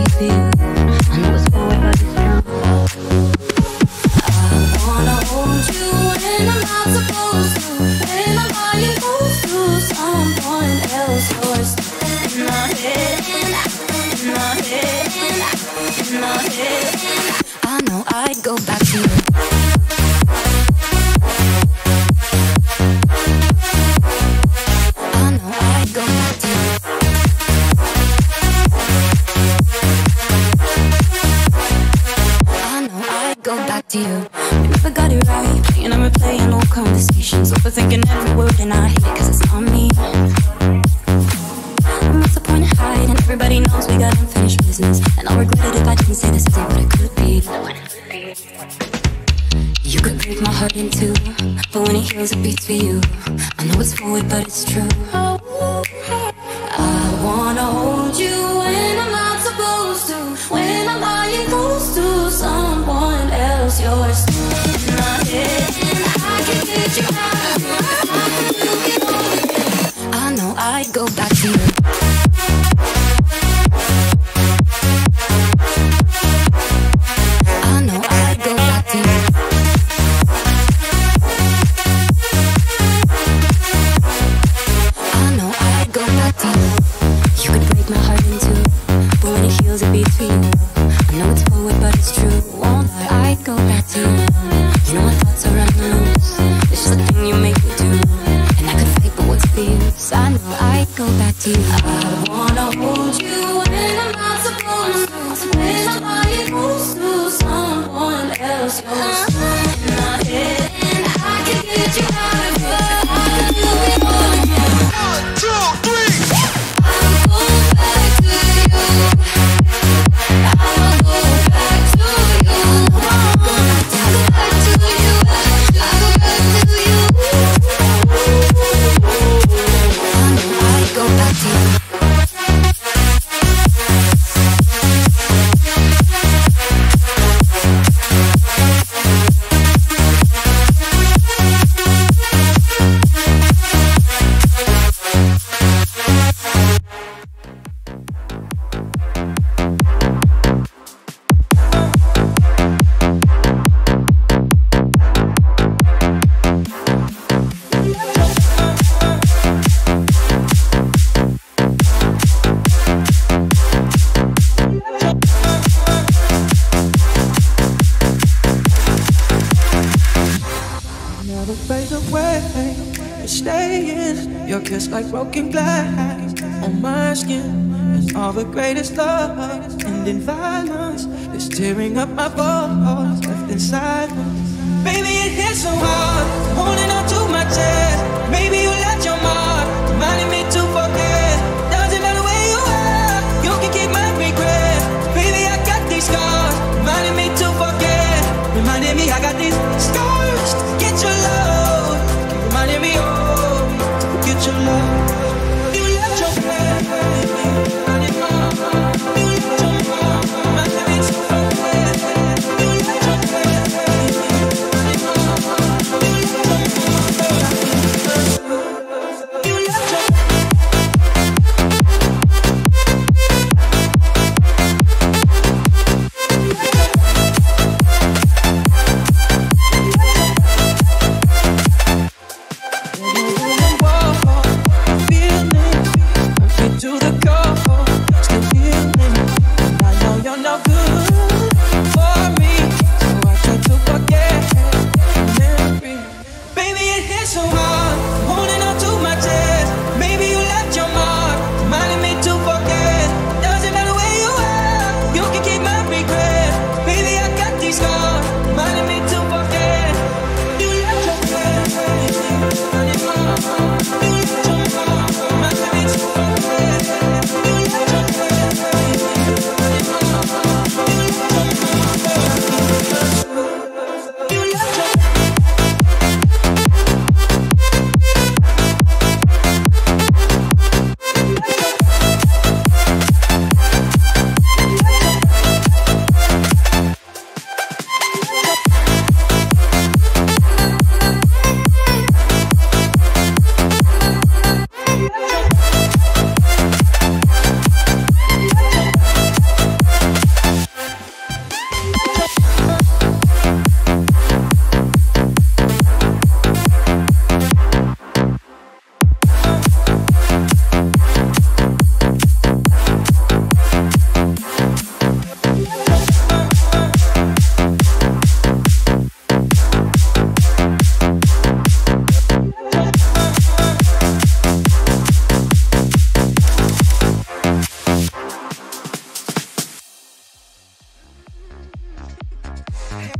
Broken glass on my skin is all the greatest love, ending violence is tearing up my bones, left in silence. Baby, it hits so hard, holding on to my chest. Maybe you left your mark, reminding me to forget. Doesn't matter where you are, you can keep my regrets. Baby, I got these scars, reminding me to forget. Reminding me I got these scars to get your love. Keep reminding me, oh, to get your love.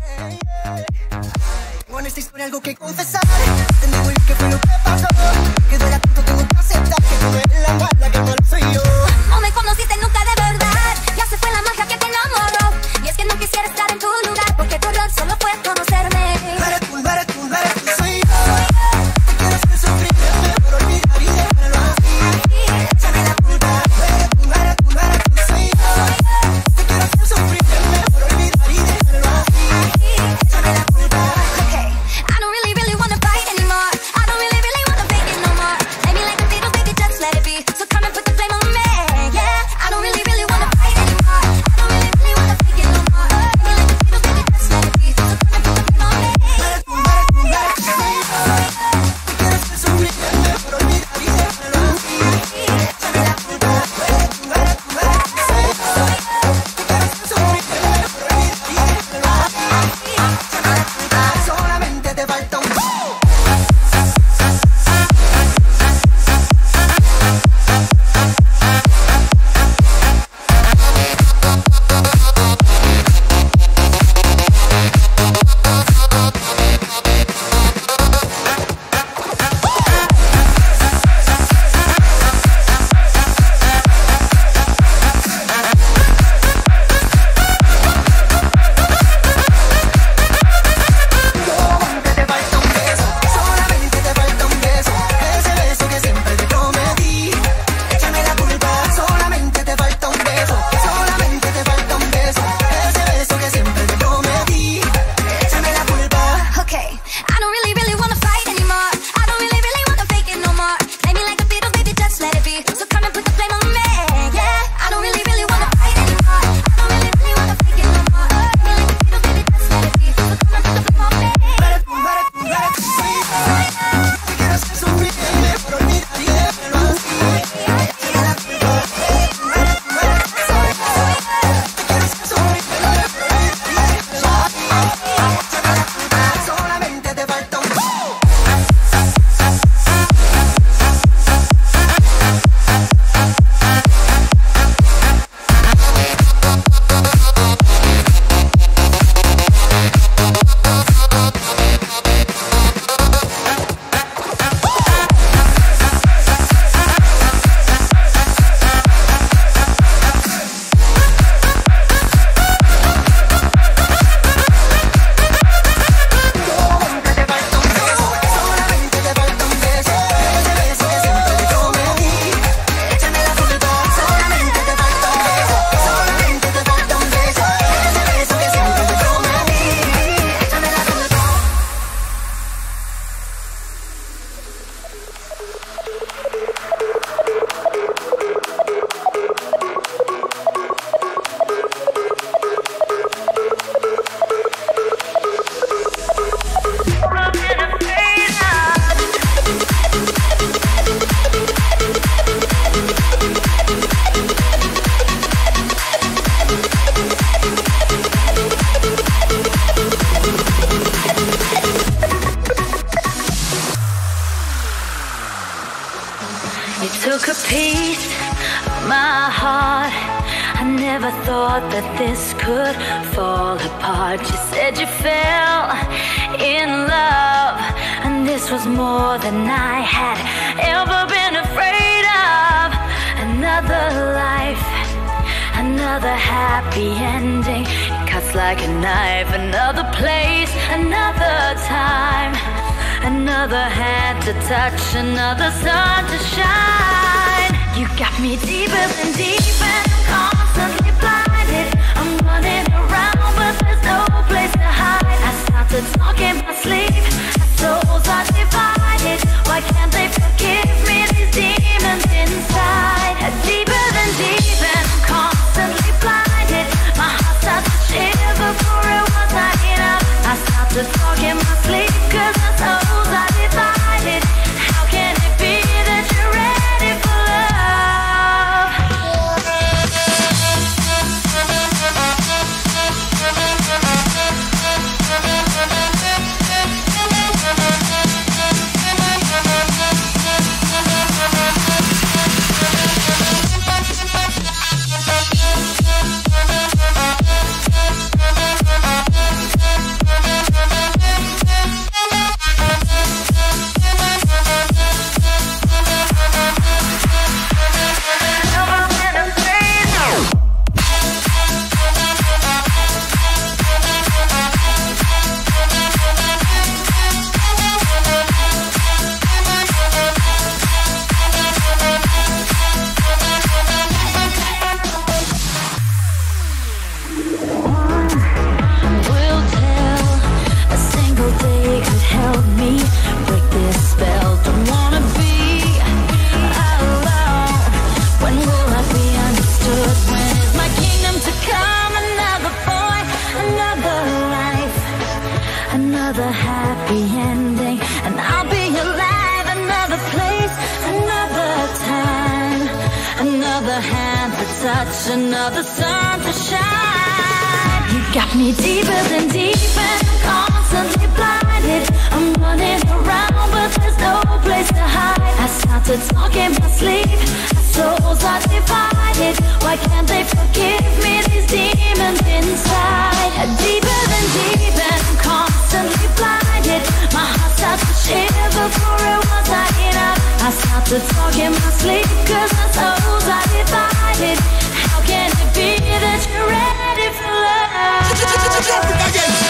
Tengo en esta historia algo que confesar. Entendí muy bien qué fue lo que pasó. Que duela tanto tengo que aceptar que no es la mala, que mal soy yo. No me conociste nunca de verdad. Ya se fue la magia que te enamoró. Y es que no quisiera estar en tu lugar, porque tu error solo fue conocerme. No eres tú, no eres tú, no eres tú, soy yo. Te quiero hacer sufrir, por olvidar y dejarlo así. Échame la culpa. No eres tú, no eres tú, no eres tú, soy yo. Te quiero hacer sufrir, por olvidar y dejarlo así. Échame la culpa. Okay, I don't really wanna fight anymore. I don't really wanna fake it no more. Let me like a beetle, baby, just let it be. So come and put the flame on me, yeah. I don't really wanna fight anymore. I don't really wanna fake it no more. Let me like a beetle, baby, just let it be. So come and put the flame on me. No eres tú, no eres tú, no eres tú, soy yo. Te quiero hacer sufrir, por olvidar y dejarlo así. Échame la culpa. No eres tú, no eres tú, no eres tú, soy yo. Te quiero hacer sufrir, por olvidar y dejarlo así. Échame la culpa. Solamente te falta un took a piece of my heart. I never thought that this could fall apart. You said you fell in love, and this was more than I had ever been afraid of. Another life, another happy ending. It cuts like a knife. Another place, another time, another hand to touch, another sun to shine. You got me deeper than deep, and I'm constantly blinded. I'm running around, but there's no place to hide. I start to talk in my sleep. Our souls are divided. Why can't they forgive me? These demons inside. Deeper than deep, and I'm constantly blinded. My heart starts to shiver, for it was not enough. I start to talk in my sleep, 'cause our souls are divided. How can it be that you're ready for love? another happy ending, and I'll be alive. Another place, another time, another hand to touch, another sun to shine. You got me deeper than deep, and I'm constantly blinded. I'm running around, but there's no place to hide. I start to talk in my sleep, our souls are divided. Why can't they forgive me, these demons inside? Deeper than deep, and I'm constantly blinded. My heart starts to shiver, for it was not enough. I start to talk in my sleep, cause our souls are divided. How can it be that you're ready for love?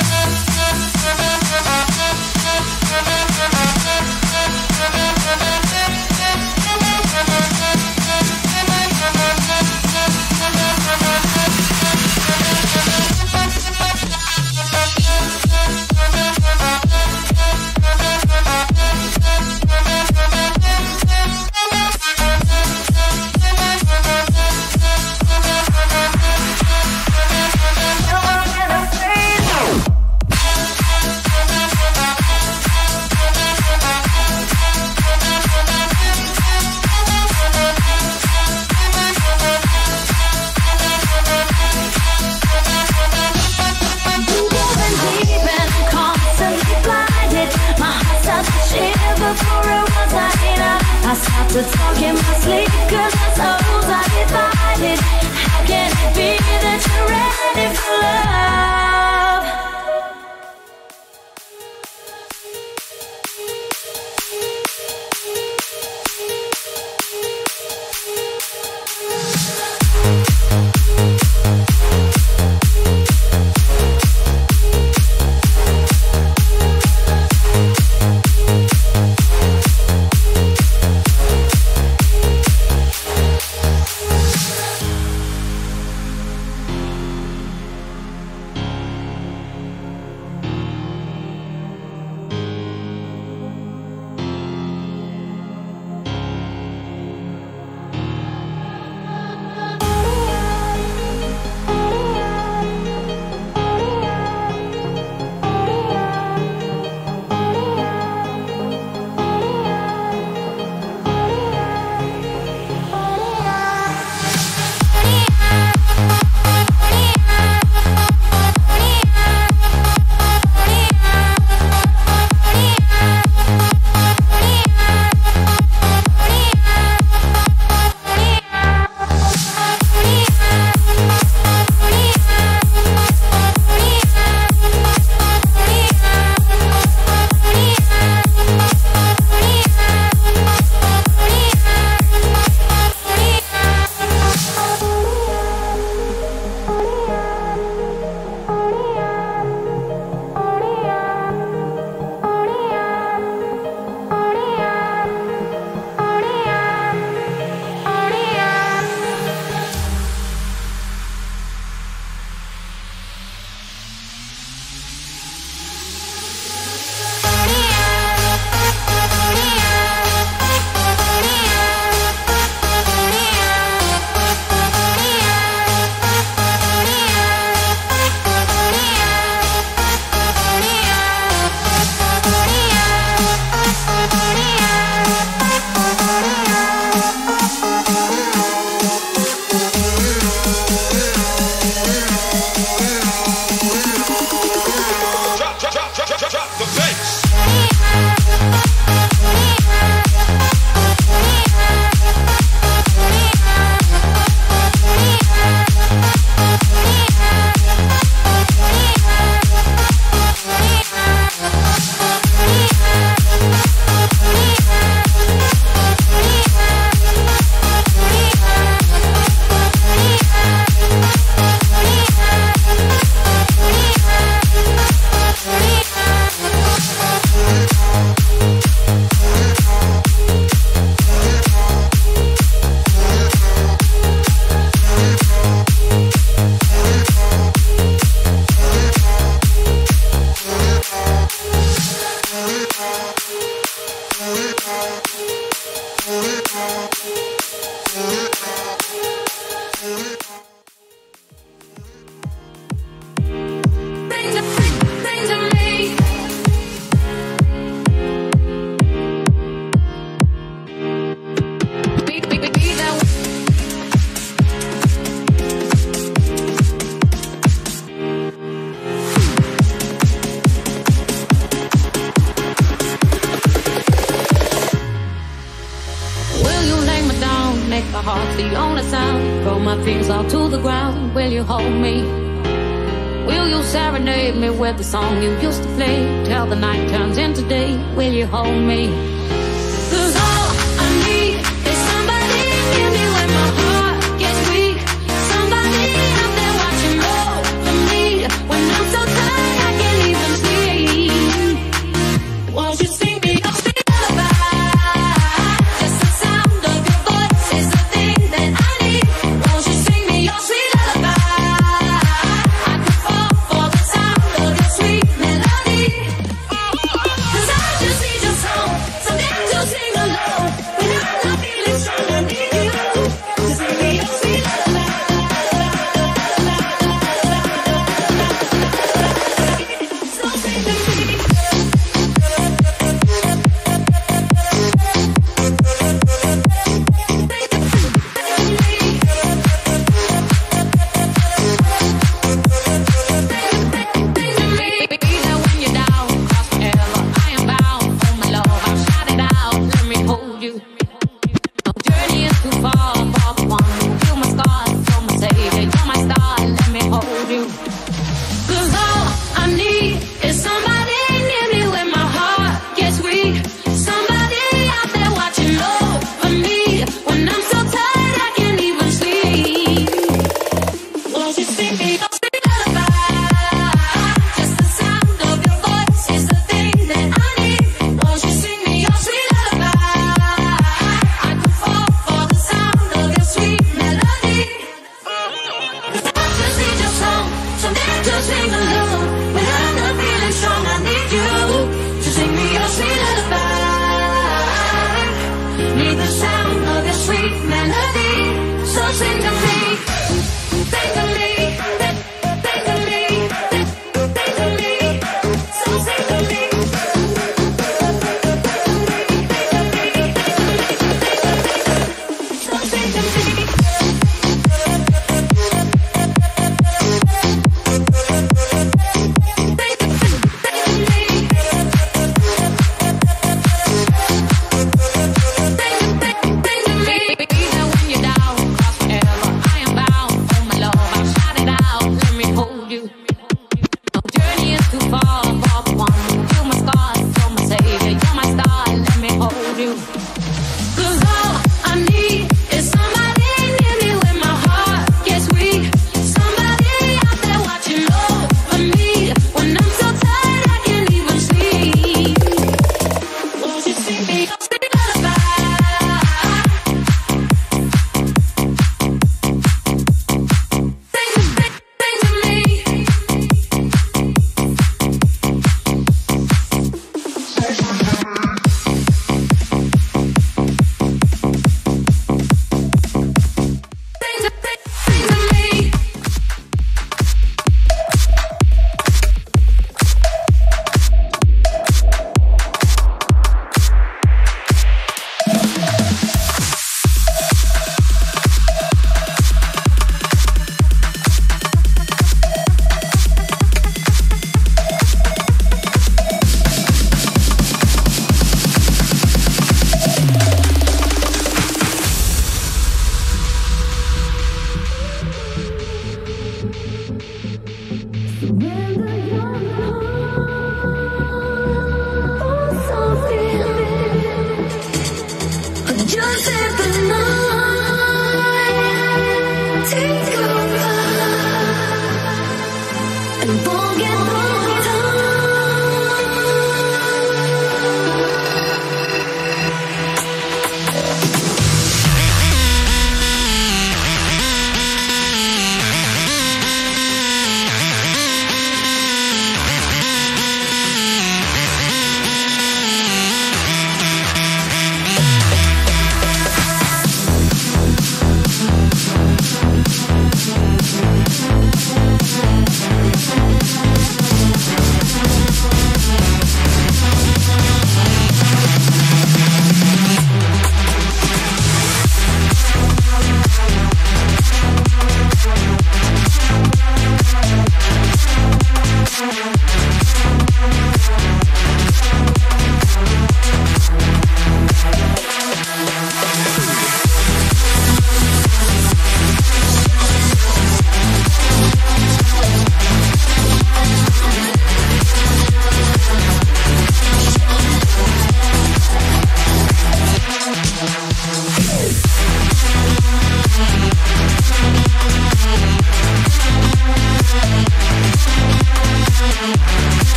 To talk in my sleep, cause my souls are divided. How can it be that you're ready for love? will you hold me? Will you serenade me with the song you used to play till the night turns into day? Will you hold me? 'Cause all I need is somebody near me when my heart gets weak. Somebody out there watching over me when I'm so tired I can't even sleep. Won't you sing me a sweet lullaby? Just the sound of your voice is the thing that I need. Won't you sing me your sweet lullaby? I could fall for the sound of your sweet melody. 'Cause I just need your song, something to sing along. When I'm not feeling strong, I need you to sing me your sweet lullaby. So sing to me.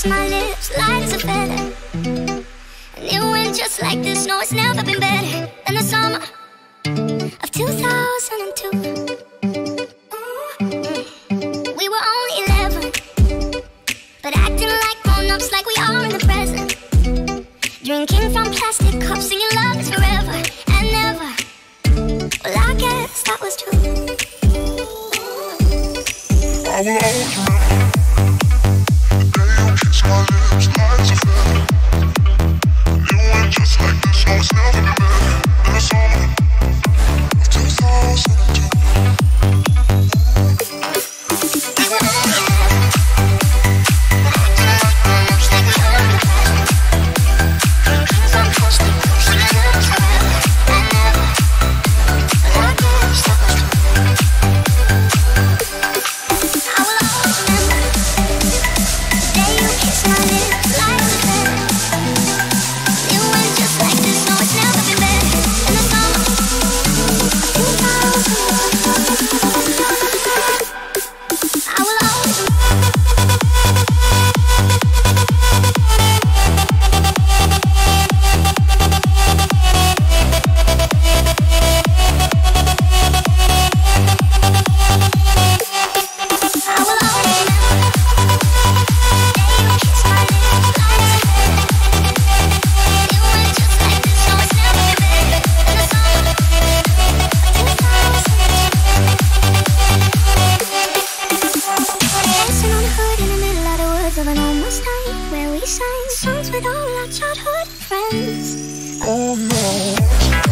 my lips light as a feather. And it went just like this. No, it's never been better than the summer of 2002. We were only 11, but acting like grown-ups, like we are in the present. Drinking from plastic cups, singing love is forever and never. Well, I guess that was true. I will always remember the day you kissed my lips light as a feather. It went just like this. No, it's never been better than the summer of 2002. We were only 11, but acting like grown-ups, like we are in the present. Drinking from plastic cups, singing love is forever and never. And I guess that was true. I will always remember the day you kissed my lips light as a feather. It went just like this. No, it's never been better than the summer of 2002. I will always dancing on the hood in the middle of the woods of an almost night where we sang songs with all our childhood friends. Oh no.